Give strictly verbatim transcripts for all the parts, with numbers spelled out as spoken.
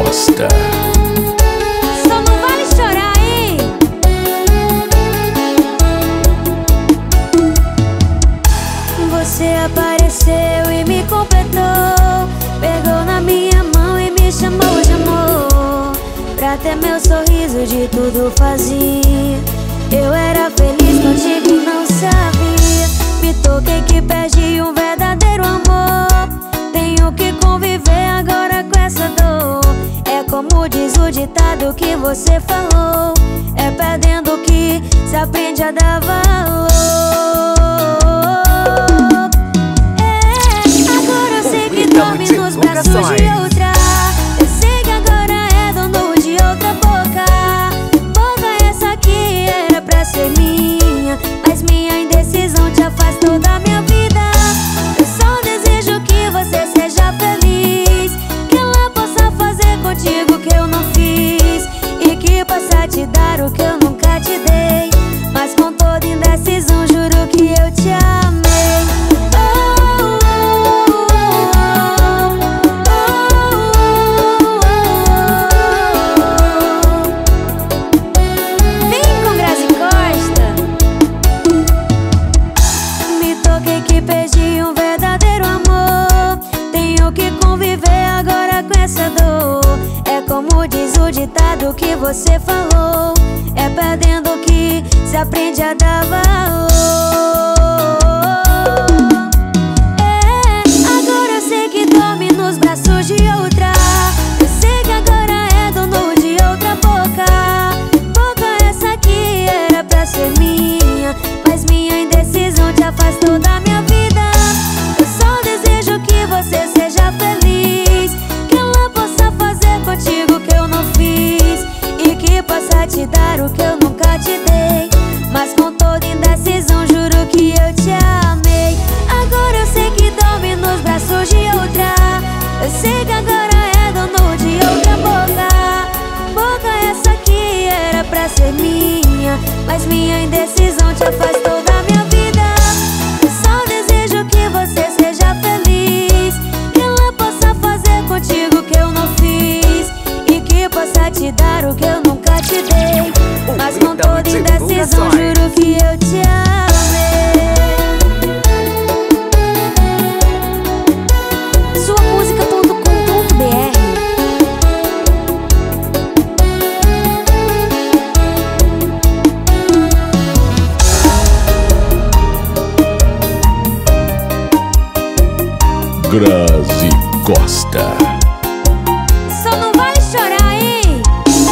Costa. Só não vale chorar, hein? Você apareceu e me completou, pegou na minha mão e me chamou de amor. Pra ter meu sorriso de tudo fazia. Eu era feliz contigo, não sabia. Me toquei que perdi um verdadeiro amor. Tenho que conviver agora com essa dor. É como diz o ditado que você falou, é perdendo que se aprende a dar valor. É, agora eu sei que dorme nos braços de outra. Eu sei que agora é dono de outra boca. Boca essa que era pra ser minha, mas minha indecisão te afastou da minha vida. Eu só desejo que você seja feliz, que ela possa fazer contigo o que eu não fiz, e que possa te dar o que eu nunca te dei. Mas com toda indecisão juro que eu te amei. Oh, oh, oh, oh, oh. Vem com Grazi Costa. Me toquei que perdi um verdadeiro amor. Tenho que conviver agora com essa dor. É como diz o ditado que você falou, é perdendo que se aprende a dar valor. É, agora eu sei que dorme nos braços de outra. Eu sei que agora é dono de outra boca. Boca essa que era pra ser minha, mas minha indecisão te afastou da minha vida. Eu só desejo que você seja feliz, que ela possa fazer contigo o que eu não fiz, e que possa te dar o que eu nunca te dei. Mas com toda indecisão juro que eu te amei. Agora eu sei que dorme nos braços de outra. Eu sei que agora é dono de outra boca. Boca essa que era pra ser minha, mas minha indecisão te afastou da minha vida. Eu só desejo que você seja feliz, que ela possa fazer contigo o que eu não fiz, e que possa te dar o que eu nunca te dei. Mas com toda indecisão juro que eu te amei. Sua música ponto com ponto br. Grazi Costa. Só não vale chorar, hein?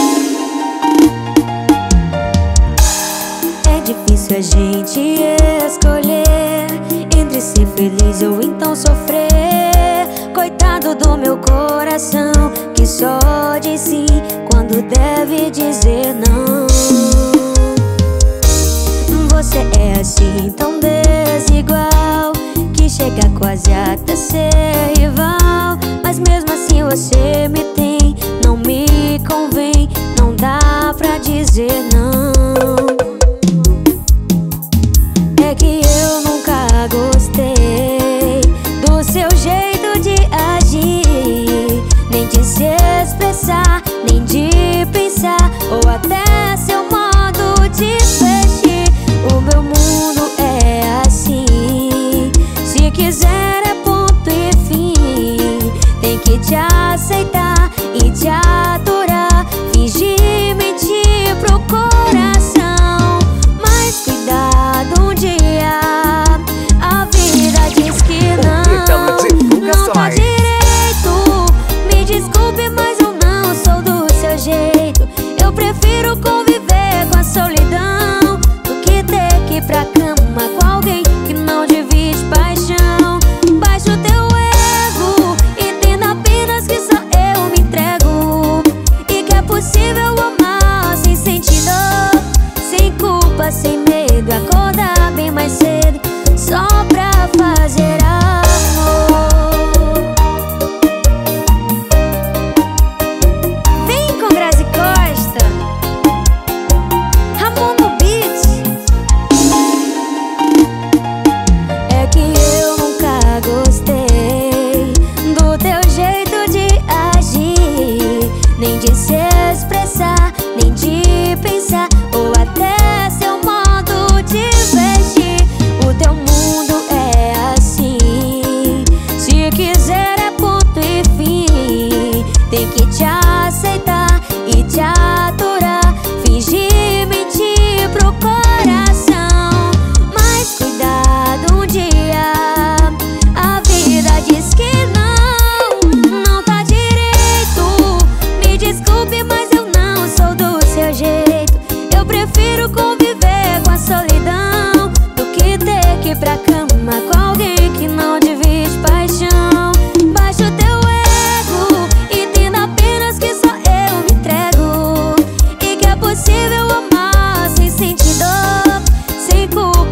É difícil a gente escolher entre ser feliz ou então sofrer. Coitado do meu coração, que só diz sim quando deve dizer não. Você é assim tão desigual, que chega quase até ser rival. Mas mesmo assim você me tem, não me convém, não dá pra dizer não. É que eu nunca gostei do seu jeito de agir, nem de se expressar, nem de pensar, ou até seu modo de vestir. O meu mundo é assim, se quiser é ponto e fim. Tem que te aceitar e te aturar, fingir, mentir pro coração.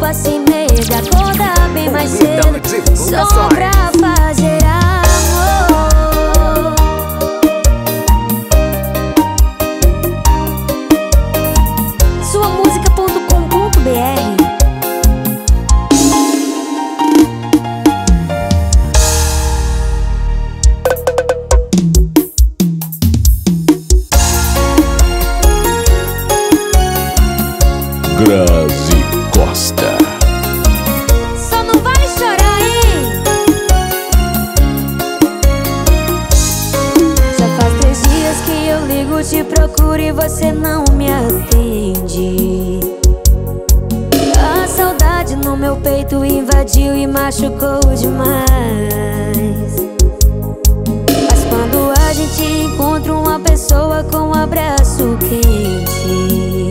assim medo, acordar bem mais cedo só pra fazer amor. Sua música ponto com ponto br. Grazi Costa. Só não vale chorar, hein? Já faz três dias que eu ligo, te procuro e você não me atende. A saudade no meu peito invadiu e machucou demais. Mas quando a gente encontra uma pessoa com um abraço quente,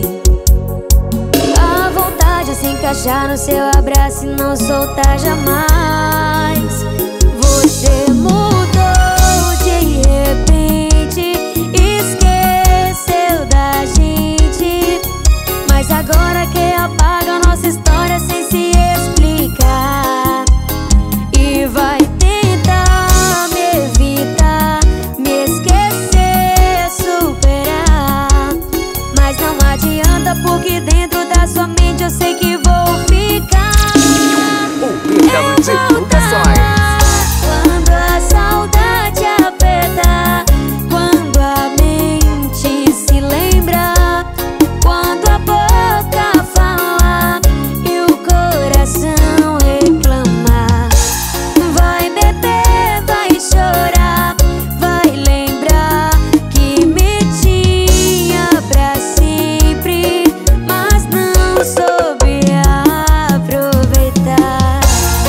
se encaixar no seu abraço e não soltar jamais. Você mudou de repente, esqueceu da gente, mas agora quer apagar nossa história sem se explicar. E vai tentar me evitar, me esquecer, superar, mas não adianta, porque dentro da sua mente eu sei que vou ficar. Ouvindo divulgações. Quando a saudade aperta, quando a mente se lembra, quando a boca fala e o coração reclama, vai beber, vai chorar, vai lembrar que me tinha pra sempre, mas não soube aproveitar.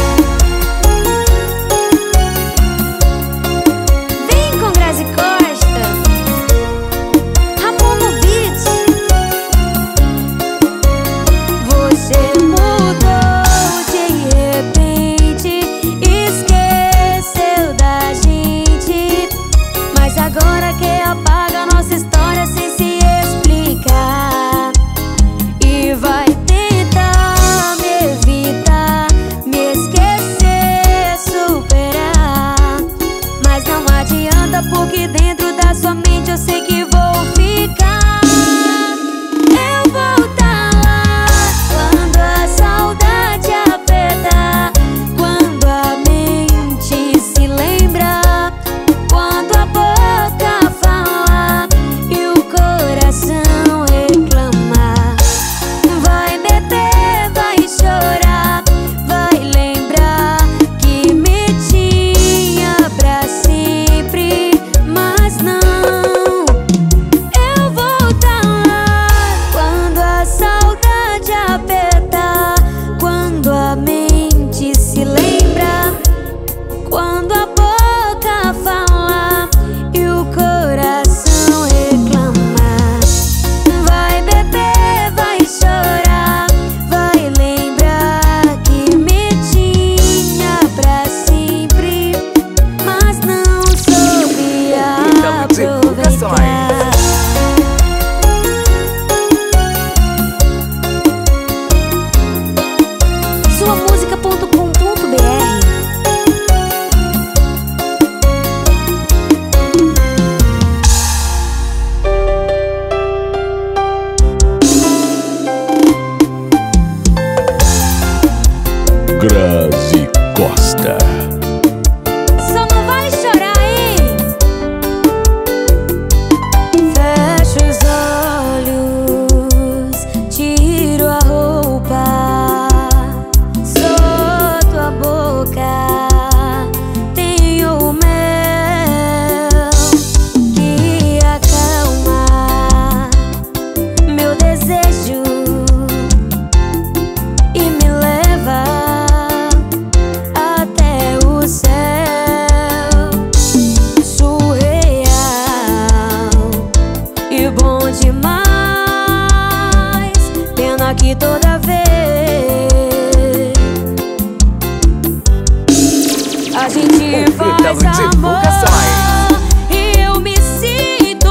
Vem com Grazi Costa, Ramon no beat. Você mudou de repente, esqueceu da gente, mas agora quer apagar nossa história sem se explicar. E vai tentar me evitar, me esquecer, superar, mas não adianta, porque dentro da sua mente eu sei que vou ficar. Eu vou tá lá quando a saudade aperta, quando a mente se lembra, quando a boca fala e o coração reclama, vai beber, vai chorar, vai lembrar que me tinha pra sempre, mas não. Eu vou tá lá quando a saudade aperta, quando a mente se lembra, quando a boca fala e o coração reclama, vai beber, vai chorar, vai lembrar que me tinha pra sempre, mas não soube aproveitar. Sua música ponto com ponto br. Grazi Costa. Só não vale chorar, hein? Fecho os olhos, tiro a roupa, solto a boca, tenho o mel que acalma meu desejo e me leva até o céu. Surreal e bom demais, pena que toda vez a gente faz amor e eu me sinto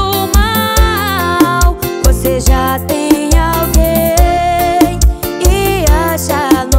mal. Você já tem alguém e acha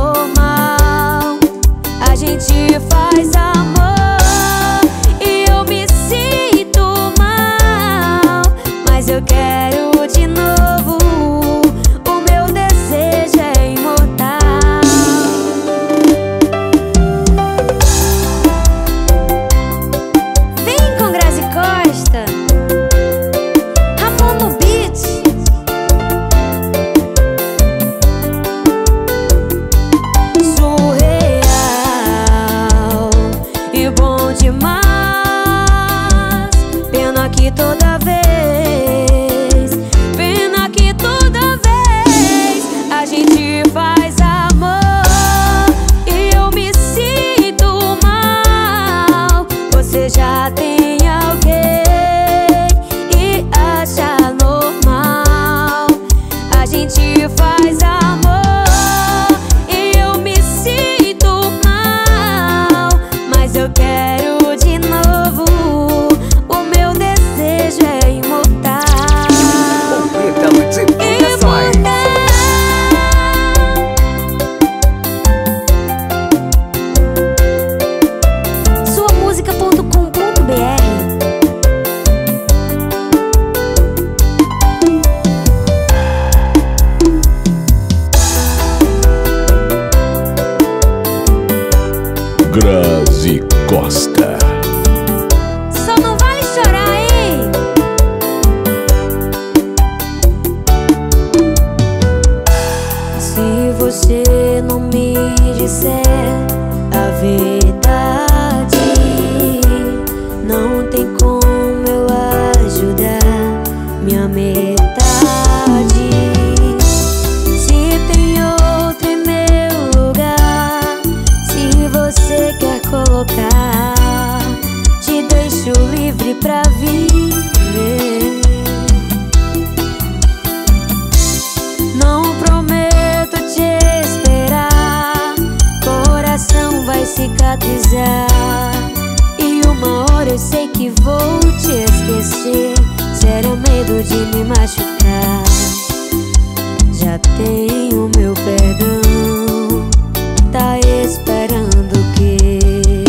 faz amor e eu me sinto mal. Você já tem alguém e acha normal. A gente faz amor e eu me sinto mal, mas eu quero de novo. O meu desejo é imortal. Sua música ponto com ponto br. Grazi Costa. Só não vale chorar, hein? Se você não me disser a verdade, não tem como eu ajudar minha metade. Se tem outro em meu lugar, se você quer colocar, te deixo livre pra viver. Não prometo te esperar, coração vai cicatrizar, e uma hora eu sei que vou te esquecer. Sério, medo de me machucar. Já tenho meu perdão, tá esperando o quê?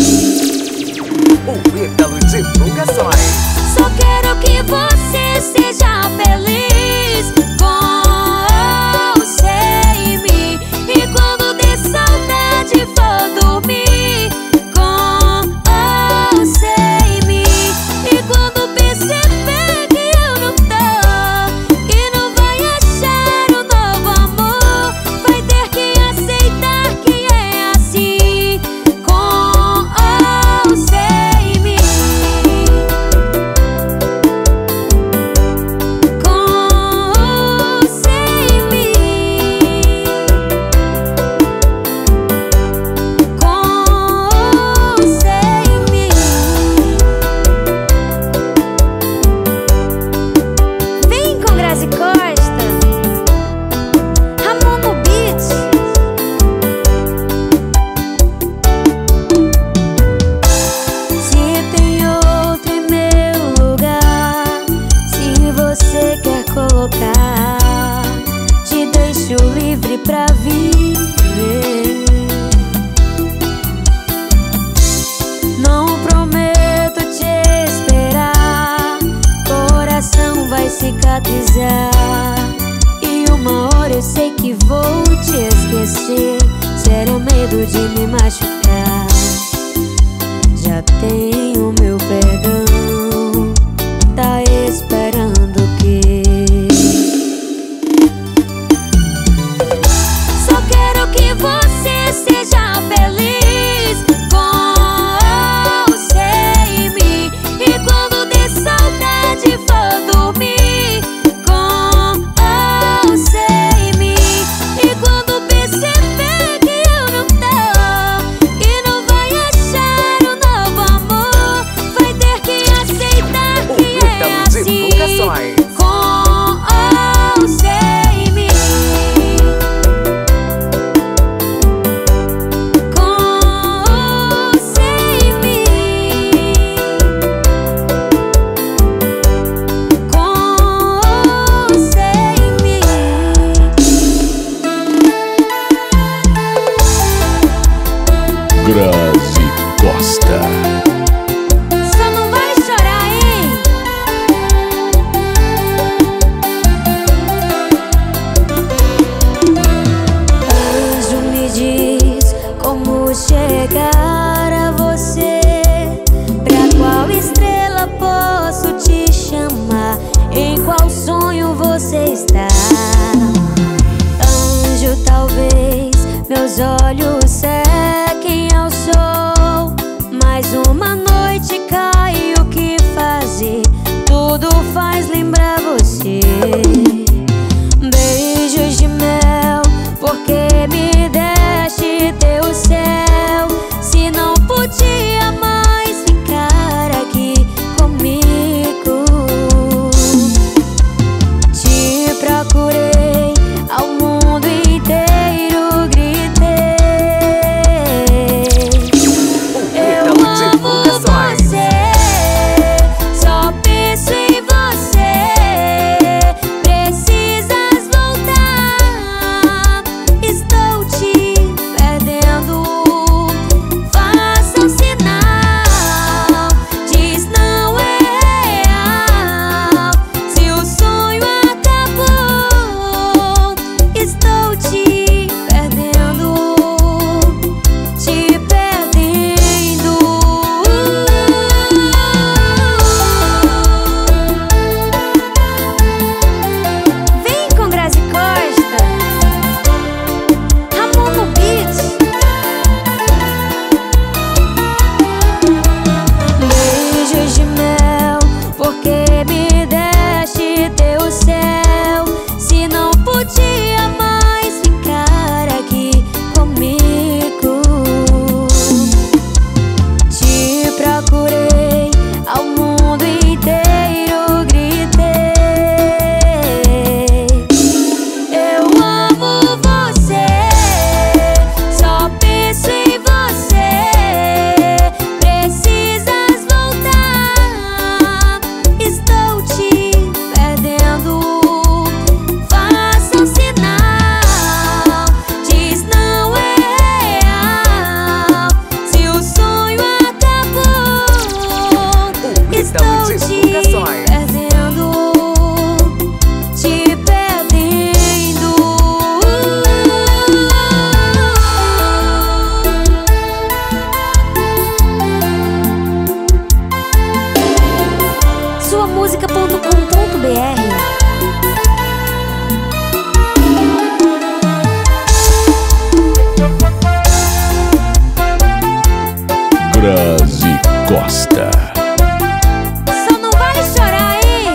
O Ítalo Divulgações. Só quero que você seja feliz com ou sem mim. E quando der saudade for dormir com ou sem mim. E quando perceber que eu não tô, que não vai achar um novo amor, vai ter que aceitar que é assim, com ou sem mim. Com ou sem mim. Com ou sem mim. Vem com Grazi Costa, Ramon no beat. Se tem outro em meu lugar, se você quer colocar, te deixo livre pra viver. Não prometo te esperar, coração vai cicatrizar, e uma hora eu sei que vou te esquecer. Sério, medo de me machucar. Já tenho meu perdão, tá esperando o quê? Só quero que você seja feliz com ou sem mim. E quando der saudade for dormir com ou sem mim. E quando perceber que eu não tô, que não vai achar um novo amor, vai ter que aceitar O que é Ítalo assim, Divulgações. com ou sem mim. Com ou sem mim. Com ou sem mim. Grazi Costa. Só não vai chorar, hein? Anjo, me diz como chegar a você. Pra qual estrela posso te chamar? Em qual sonho você está? Anjo, talvez meus olhos sequem ao sol, mas uma noite cai, o que fazer? Tudo faz lembrar você. Beijos de mel, porque Costa. Só não vale chorar, hein?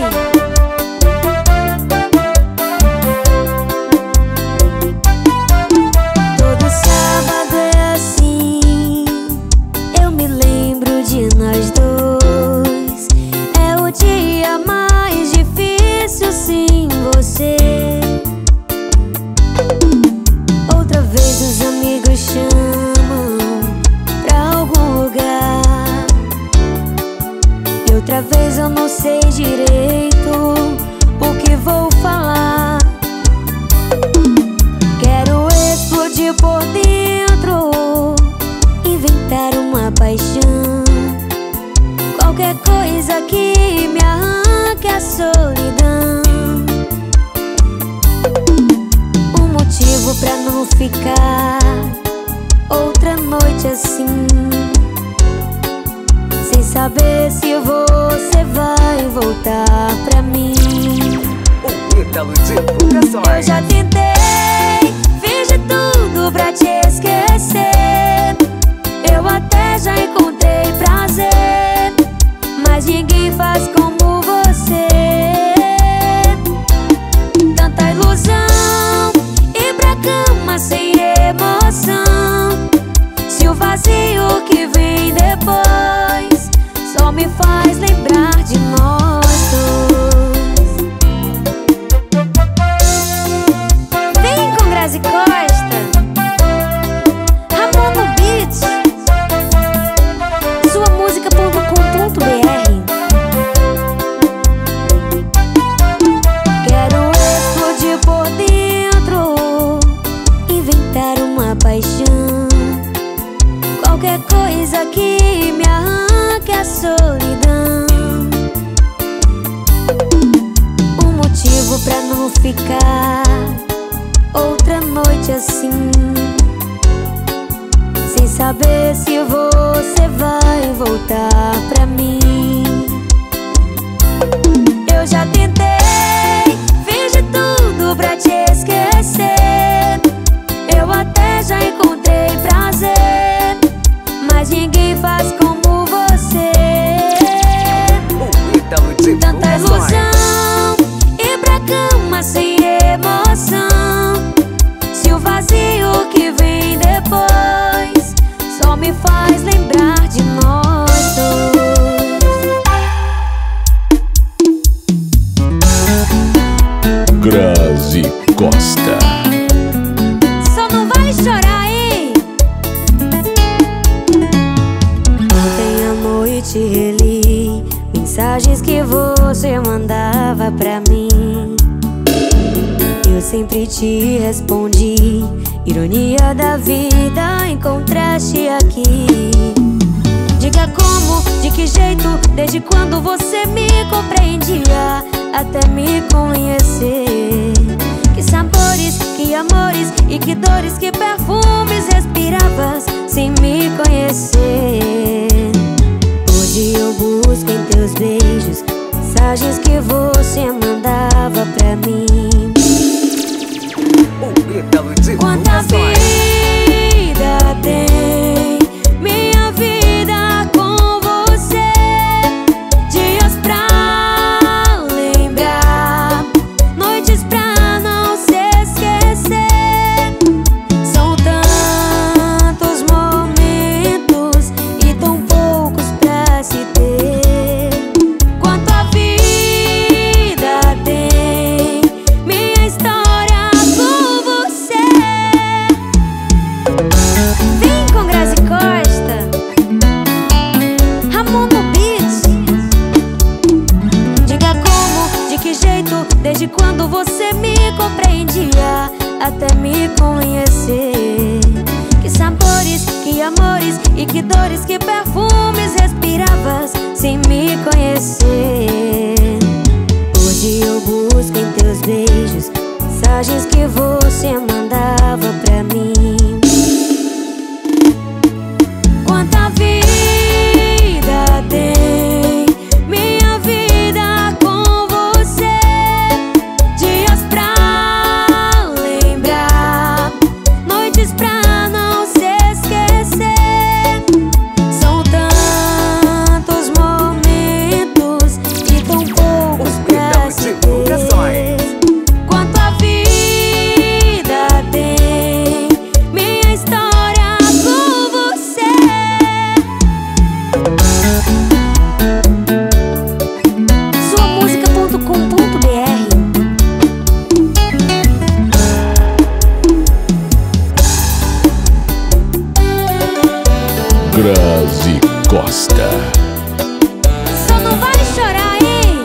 Todo sábado é assim, eu me lembro de nós dois. É o dia mais difícil sem você. Outra vez os amigos chamam pra algum lugar, e outra vez eu não sei direito o que vou falar. Quero explodir por dentro, inventar uma paixão, qualquer coisa que me arranque a solidão. Um motivo pra não ficar outra noite assim, sem saber se você vai voltar pra mim. O Ítalo Eu Divulgações. já tentei, fiz de tudo pra te esquecer. Eu até já encontrei prazer, mas ninguém faz como você. Tanta ilusão, ir pra cama sem emoção. Se o vazio que vem depois só me faz lembrar de nós dois. Vem com Grazi Costa, Ramon no Beats, sua música ponto com ponto br. Quero explodir por dentro, inventar uma paixão, qualquer coisa que me arranque a solidão. Um motivo pra não ficar outra noite assim, sem saber se você vai voltar pra mim. Eu já tentei, fiz de tudo pra te esquecer. Eu até já encontrei prazer, mas ninguém faz como você. O Ítalo Tanta Divulgações. ilusão, ir pra cama sem emoção. Se o vazio que vem depois só me faz lembrar de nós dois. Grazi Costa. Só não vale chorar, hein? Ontem à noite reli mensagens que você mandava pra mim. Eu sempre te respondi, ironia da vida encontraste aqui. Diga como, de que jeito, desde quando você me compreendia até me conhecer. Que sabores, que amores e que dores, que perfumes respiravas sem me conhecer. Hoje eu busco em teus beijos mensagens que você mandava pra mim. O Ítalo Quanta Divulgações. vida tem minha vida com você, dias pra lembrar, noites pra não se esquecer. São tantos momentos e tão poucos pra se ter. Quanto a vida tem minha história com você. Vem com Grazi Costa, Ramon no Beats. Diga como, de que jeito, desde quando você me compreendia até me conhecer. Que sabores, que amores e que dores, que perfumes respiravas sem me conhecer. Hoje eu busco em teus beijos mensagens que você mandava pra mim. Quanta vida tem minha vida com você, dias pra lembrar, noites pra não se esquecer. São tantos Grazi Costa. Só não vale chorar, hein?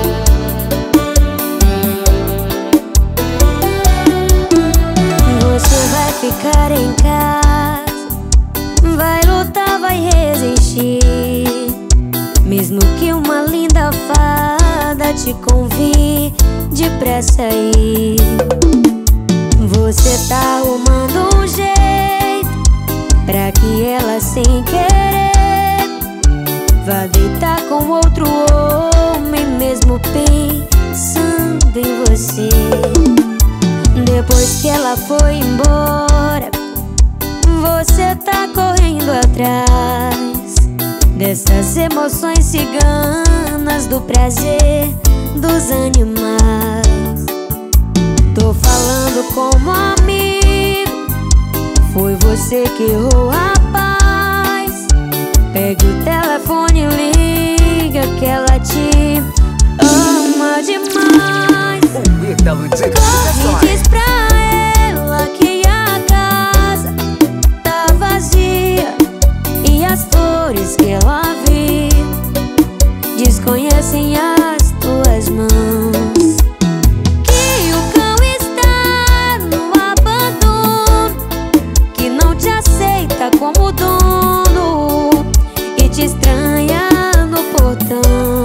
Você vai ficar em casa, vai lutar, vai resistir, mesmo que uma linda fada te convide depressa aí. Você tá arrumando um jeito pra que ela, sem querer, vá deitar com outro homem, mesmo pensando em você. Depois que ela foi embora, você tá correndo atrás dessas emoções ciganas, do prazer dos animais. Tô falando como amigo, foi você que errou, rapaz. Pegue o telefone e liga que ela te ama demais. O Ítalo de Corre e diz pra ela que a casa tá vazia e as flores que ela viu desconhecem as tuas mãos. Que o cão está no abandono, que não te aceita como dono e te estranha no portão.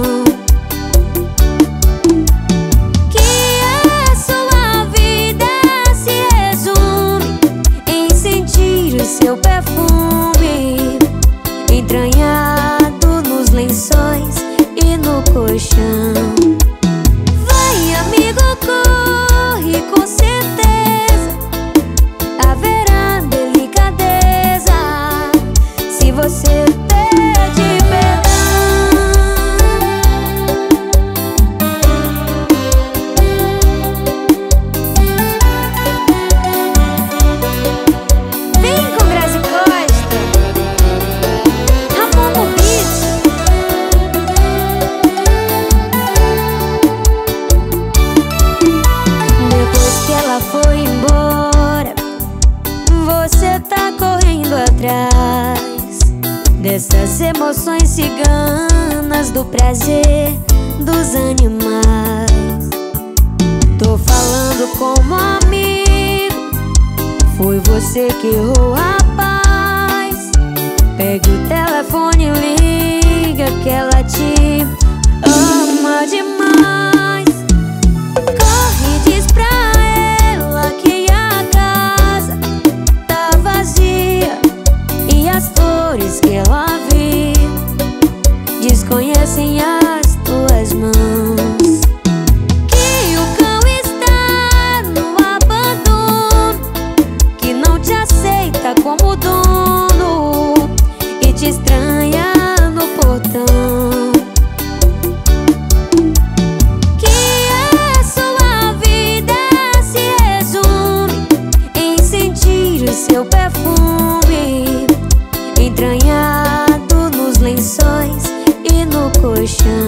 Seu perfume entranhado nos lençóis e no colchão. Vai, amigo, corre, com certeza haverá delicadeza se você pede perdão. Foi embora, você tá correndo atrás dessas emoções ciganas, do prazer dos animais. Tô falando como amigo, foi você que errou, rapaz. Pegue o telefone e liga que ela te ama demais. Corre e diz pra que a casa tá vazia e as flores que ela viu desconhecem as tuas mãos. Que o cão está no abandono, que não te aceita como dono e te estranha no portão. Seu perfume entranhado nos lençóis e no colchão.